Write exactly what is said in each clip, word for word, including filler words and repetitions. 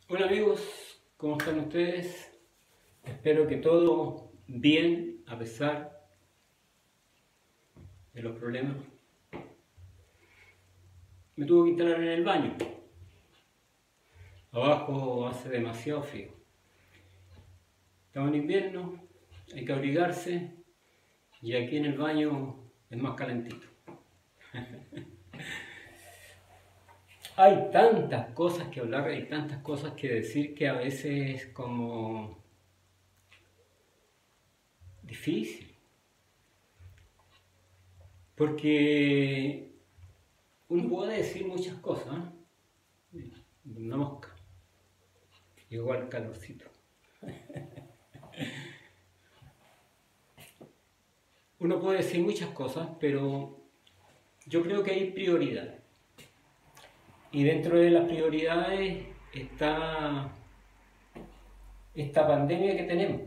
Hola amigos, ¿cómo están ustedes? Espero que todo bien a pesar de los problemas. Me tuve que instalar en el baño. Abajo hace demasiado frío. Estamos en invierno, hay que abrigarse y aquí en el baño es más calentito. Hay tantas cosas que hablar, hay tantas cosas que decir que a veces es como difícil. Porque uno puede decir muchas cosas, ¿eh? Una mosca, igual calorcito. Uno puede decir muchas cosas, pero yo creo que hay prioridades. Y dentro de las prioridades está esta pandemia que tenemos.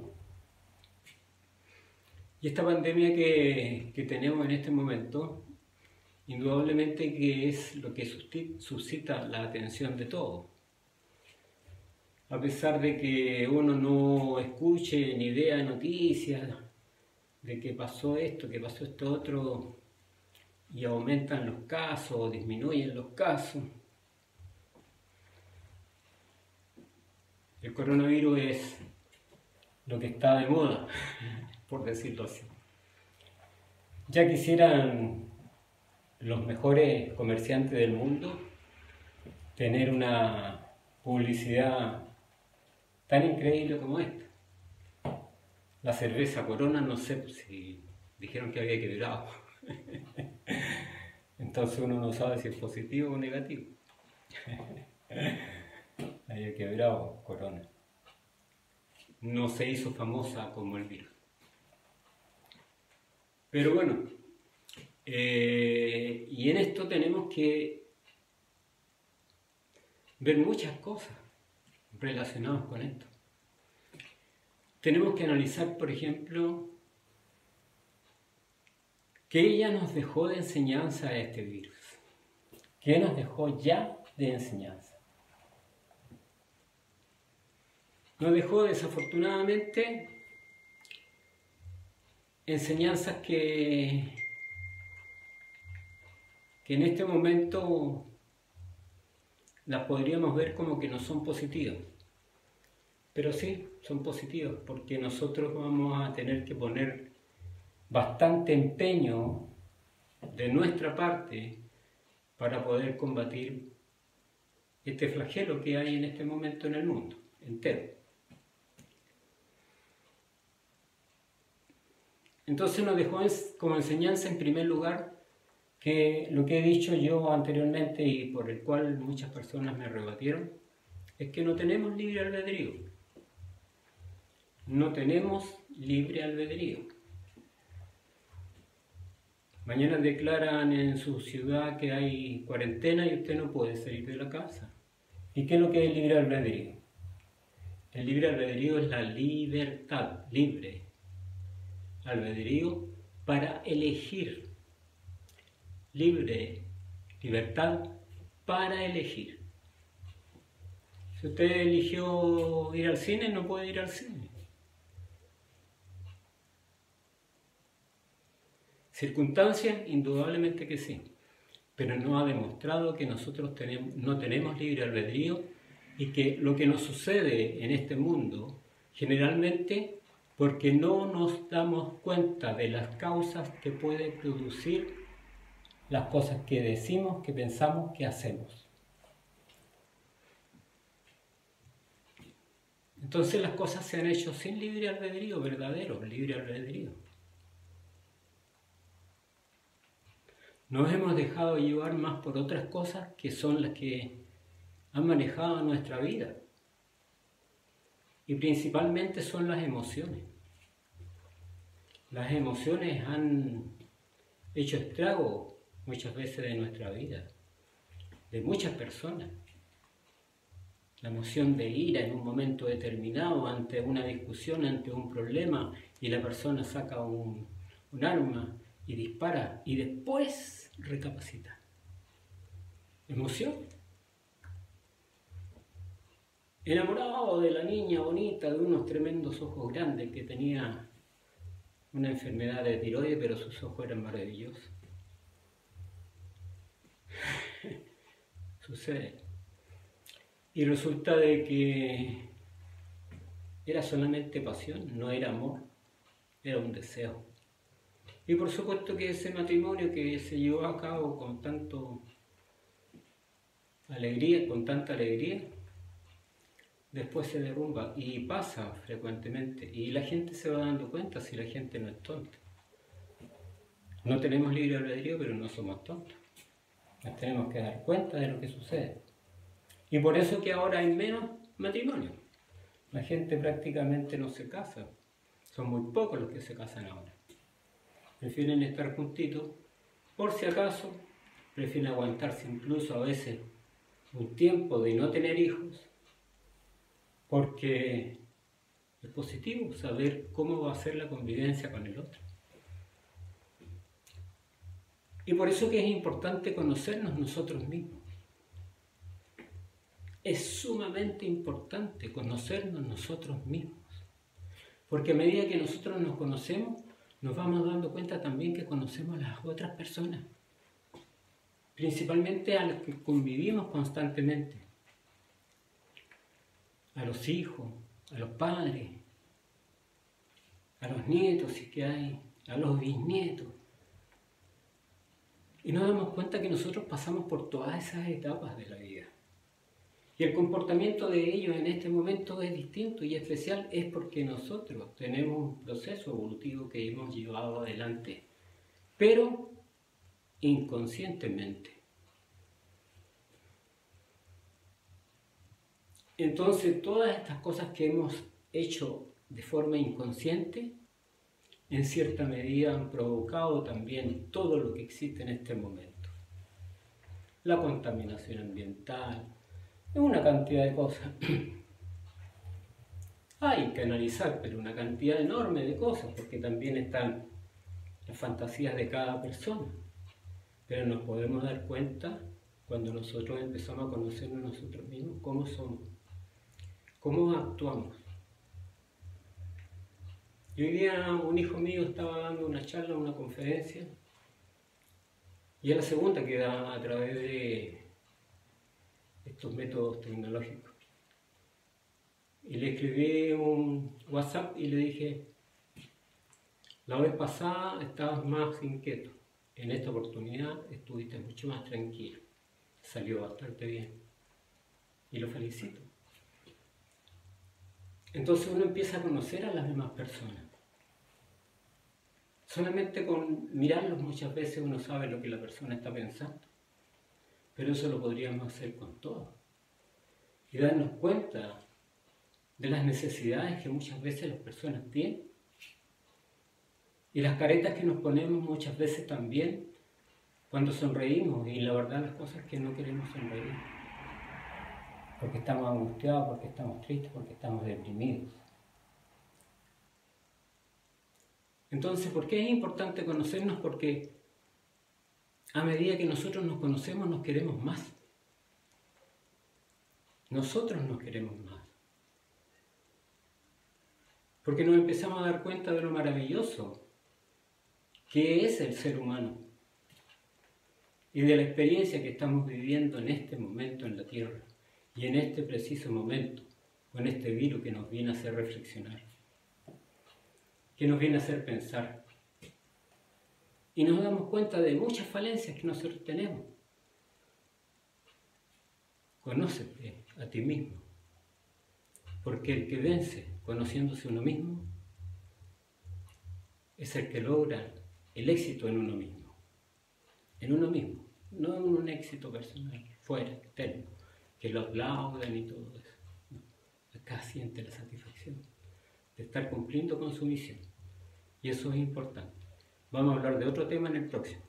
Y esta pandemia que, que tenemos en este momento, indudablemente que es lo que suscita la atención de todos. A pesar de que uno no escuche ni vea noticias de que pasó esto, que pasó esto otro, y aumentan los casos o disminuyen los casos, el coronavirus es lo que está de moda, por decirlo así. Ya quisieran los mejores comerciantes del mundo tener una publicidad tan increíble como esta. La cerveza Corona, no sé si dijeron que había quebrado. Entonces uno no sabe si es positivo o negativo. Había quebrado Corona. No se hizo famosa como el virus. Pero bueno, eh, y en esto tenemos que ver muchas cosas relacionadas con esto. Tenemos que analizar, por ejemplo, qué ella nos dejó de enseñanza a este virus. ¿Qué nos dejó ya de enseñanza? Nos dejó desafortunadamente enseñanzas que, que en este momento las podríamos ver como que no son positivas. Pero sí, son positivas porque nosotros vamos a tener que poner bastante empeño de nuestra parte para poder combatir este flagelo que hay en este momento en el mundo entero. Entonces nos dejó como enseñanza en primer lugar que lo que he dicho yo anteriormente y por el cual muchas personas me rebatieron, es que no tenemos libre albedrío. No tenemos libre albedrío. Mañana declaran en su ciudad que hay cuarentena y usted no puede salir de la casa. ¿Y qué es lo que es el libre albedrío? El libre albedrío es la libertad, libre albedrío para elegir. Libre, libertad para elegir. Si usted eligió ir al cine, no puede ir al cine. Circunstancias, indudablemente que sí, pero no ha demostrado que nosotros tenemos, no tenemos libre albedrío y que lo que nos sucede en este mundo, generalmente porque no nos damos cuenta de las causas que puede producir las cosas que decimos, que pensamos, que hacemos. Entonces las cosas se han hecho sin libre albedrío, verdadero libre albedrío. Nos hemos dejado llevar más por otras cosas que son las que han manejado nuestra vida. Y principalmente son las emociones. Las emociones han hecho estrago muchas veces de nuestra vida, de muchas personas. La emoción de ira en un momento determinado ante una discusión, ante un problema, y la persona saca un, un arma y dispara y después recapacita. Emoción. enamorado de la niña bonita, de unos tremendos ojos grandes, que tenía una enfermedad de tiroides, pero sus ojos eran maravillosos. Sucede. Y resulta de que era solamente pasión, no era amor, era un deseo. Y por supuesto que ese matrimonio que se llevó a cabo con tanto alegría, con tanta alegría, después se derrumba, y pasa frecuentemente, y la gente se va dando cuenta si la gente no es tonta. No tenemos libre albedrío, pero no somos tontos. Nos tenemos que dar cuenta de lo que sucede. Y por eso que ahora hay menos matrimonio. La gente prácticamente no se casa. Son muy pocos los que se casan ahora. Prefieren estar juntitos, por si acaso, prefieren aguantarse incluso a veces un tiempo de no tener hijos, porque es positivo saber cómo va a ser la convivencia con el otro. Y por eso que es importante conocernos nosotros mismos. Es sumamente importante conocernos nosotros mismos, porque a medida que nosotros nos conocemos, nos vamos dando cuenta también que conocemos a las otras personas, principalmente a las que convivimos constantemente, a los hijos, a los padres, a los nietos, si es que hay, a los bisnietos. Y nos damos cuenta que nosotros pasamos por todas esas etapas de la vida. Y el comportamiento de ellos en este momento es distinto y especial, es porque nosotros tenemos un proceso evolutivo que hemos llevado adelante, pero inconscientemente. Entonces, todas estas cosas que hemos hecho de forma inconsciente, en cierta medida han provocado también todo lo que existe en este momento. La contaminación ambiental, una cantidad de cosas. Hay que analizar, pero una cantidad enorme de cosas, porque también están las fantasías de cada persona. Pero nos podemos dar cuenta cuando nosotros empezamos a conocernos nosotros mismos, cómo somos, cómo actuamos. Y hoy día un hijo mío estaba dando una charla, una conferencia, y es la segunda que da a través de estos métodos tecnológicos. Y le escribí un WhatsApp y le dije, la vez pasada estabas más inquieto, en esta oportunidad estuviste mucho más tranquilo, salió bastante bien, y lo felicito. Entonces uno empieza a conocer a las demás personas. Solamente con mirarlos muchas veces uno sabe lo que la persona está pensando. Pero eso lo podríamos hacer con todo. Y darnos cuenta de las necesidades que muchas veces las personas tienen. Y las caretas que nos ponemos muchas veces también cuando sonreímos. Y la verdad las cosas que no queremos sonreír. Porque estamos angustiados, porque estamos tristes, porque estamos deprimidos. Entonces, ¿por qué es importante conocernos? Porque a medida que nosotros nos conocemos, nos queremos más. Nosotros nos queremos más. Porque nos empezamos a dar cuenta de lo maravilloso que es el ser humano y de la experiencia que estamos viviendo en este momento en la Tierra y en este preciso momento con este virus que nos viene a hacer reflexionar, que nos viene a hacer pensar. Y nos damos cuenta de muchas falencias que nosotros tenemos. Conócete a ti mismo, porque el que vence conociéndose uno mismo es el que logra el éxito en uno mismo. En uno mismo, no en un éxito personal, fuera, externo, que lo aplaudan y todo eso. No. Acá siente la satisfacción de estar cumpliendo con su misión. Y eso es importante. Vamos a hablar de otro tema en el próximo.